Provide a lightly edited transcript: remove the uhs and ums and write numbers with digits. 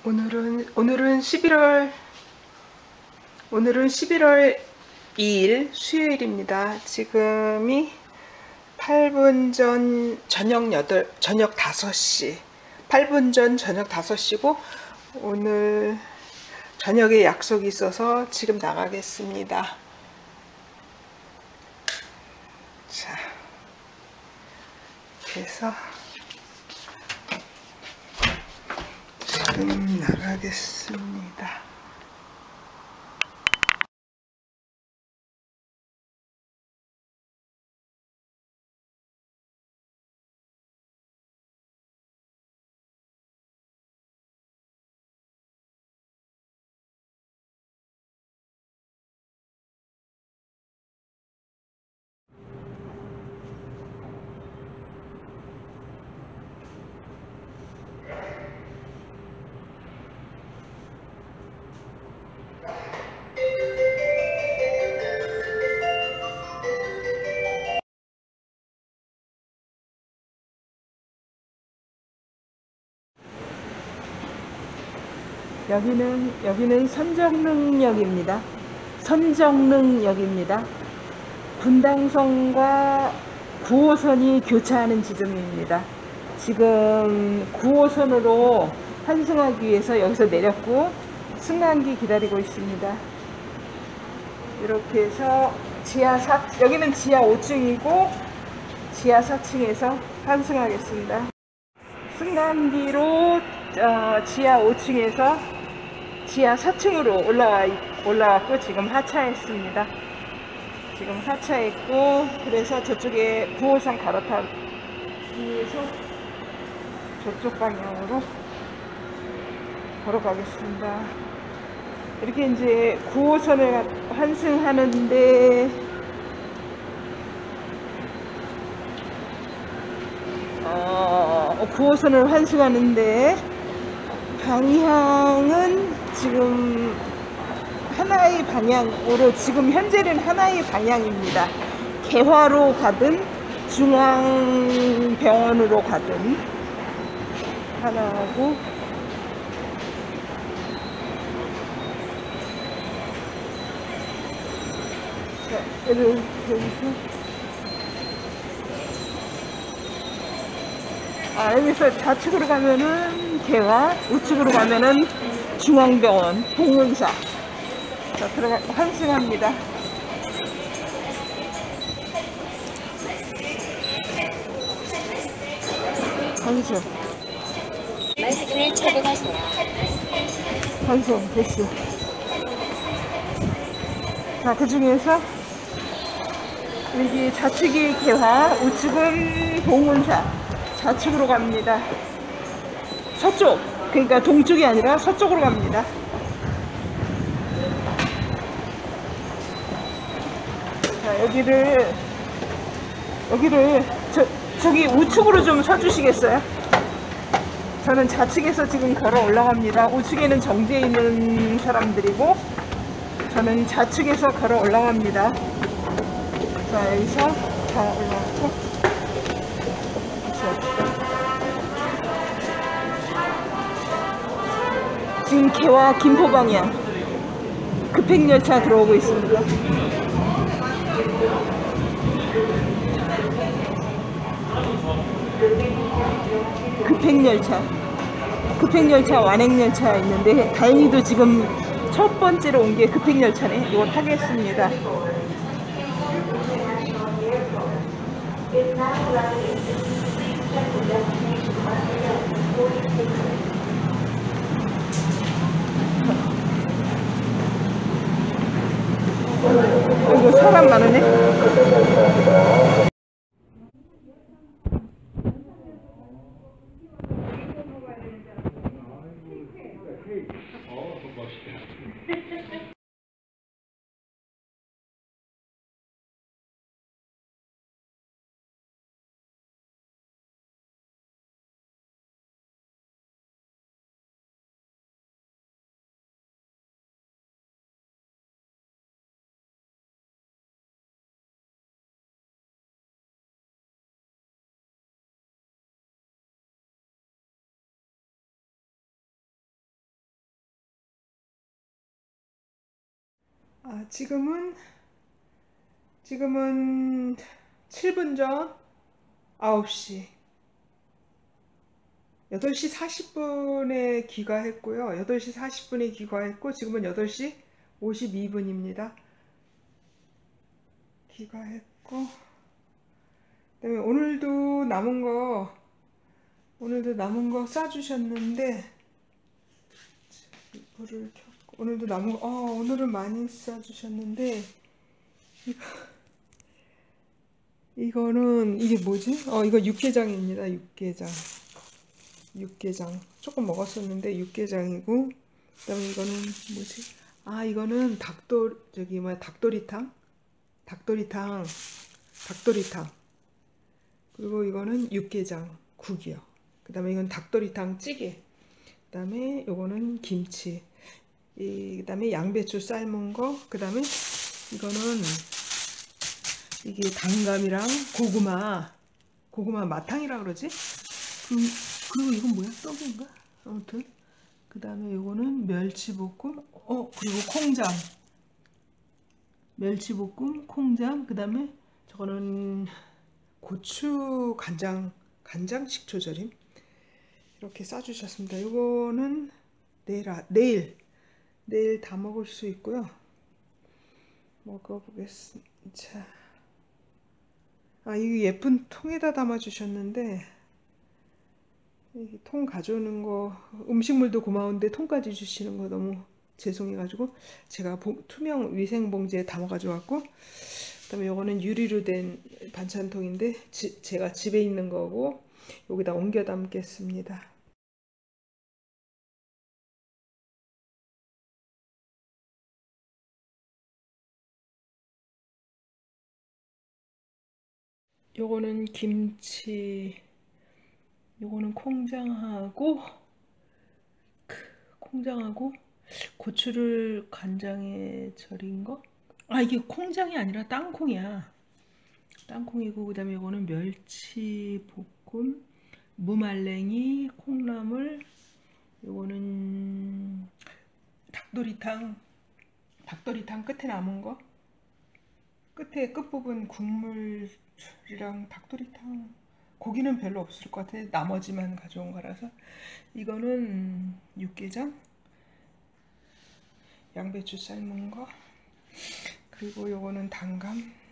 오늘은 11월 2일 수요일입니다. 지금이 8분 전 저녁 5시. 8분 전 저녁 5시고 오늘 저녁에 약속이 있어서 지금 나가겠습니다. 자, 그래서 지금 나가겠습니다. 여기는 선정릉역입니다. 선정릉역입니다. 분당선과 9호선이 교차하는 지점입니다. 지금 9호선으로 환승하기 위해서 여기서 내렸고 승강기 기다리고 있습니다. 이렇게 해서 여기는 지하 5층이고 지하 4층에서 환승하겠습니다. 승강기로 지하 5층에서 지하 4층으로 올라왔고 지금 하차했습니다. 지금 하차했고 그래서 저쪽에 9호선 갈아타기 위해서 저쪽 방향으로 걸어가겠습니다. 이렇게 이제 9호선을 환승하는데 9호선을 환승하는데 방향은 지금 하나의 방향으로 지금 현재는 하나의 방향입니다. 개화로 가든 중앙병원으로 가든 하나하고 자, 여기서 좌측으로 가면은 개화, 우측으로 가면은 중앙병원, 봉은사. 자, 환승합니다. 환승. 말씀을 처분하세요. 환승, 됐어. 자, 그 중에서 여기 좌측이 개화, 우측은 봉은사. 좌측으로 갑니다. 서쪽, 그러니까 동쪽이 아니라 서쪽으로 갑니다. 자, 여기를 저기 우측으로 좀 서주시겠어요? 저는 좌측에서 지금 걸어 올라갑니다. 우측에는 정지해 있는 사람들이고 저는 좌측에서 걸어 올라갑니다. 자, 여기서 다 올라가고 지금 개화 김포 방향 급행열차 들어오고 있습니다. 급행열차 완행열차 있는데 다행히도 지금 첫 번째로 온 게 급행열차네. 이거 타겠습니다. 이거 사람 많으네. 지금은 7분 전 9시 8시 40분에 귀가했고요. 8시 40분에 귀가했고 지금은 8시 52분입니다. 귀가했고 그다음에 오늘도 남은 거 싸주셨는데 불을 켰고 오늘도 남은 거 오늘은 많이 싸주셨는데 이거는 이게 뭐지? 이거 육개장입니다. 육개장 조금 먹었었는데 육개장이고 그다음에 이거는 뭐지? 이거는 닭도리탕 그리고 이거는 육개장 국이요. 그다음에 이건 닭도리탕 찌개. 그다음에 요거는 김치. 그다음에 양배추 삶은 거. 그다음에 이거는 이게 당감이랑 고구마 마탕이라 그러지? 그리고 이건 뭐야? 떡인가? 아무튼 그다음에 요거는 멸치볶음. 그리고 콩장. 그다음에 저거는 고추 간장 식초절임 이렇게 싸주셨습니다. 이거는 내일 다 먹을 수 있고요. 먹어보겠습니다. 자, 이거 예쁜 통에다 담아주셨는데 이 통 가져오는 거 음식물도 고마운데 통까지 주시는 거 너무 죄송해가지고 제가 투명 위생봉지에 담아 가져왔고 그다음에 요거는 유리로 된 반찬통인데 제가 집에 있는 거고 여기다 옮겨 담겠습니다. 요거는 김치, 요거는 콩장하고 고추를 간장에 절인 거? 이게 콩장이 아니라 땅콩이야. 땅콩이고 그다음에 이거는 멸치볶음, 무말랭이, 콩나물, 요거는 닭도리탕 끝에 남은 거. 끝부분 국물이랑 닭도리탕 고기는 별로 없을 것 같아. 나머지만 가져온 거라서. 이거는 육개장, 양배추 삶은 거, 그리고 요거는 당감,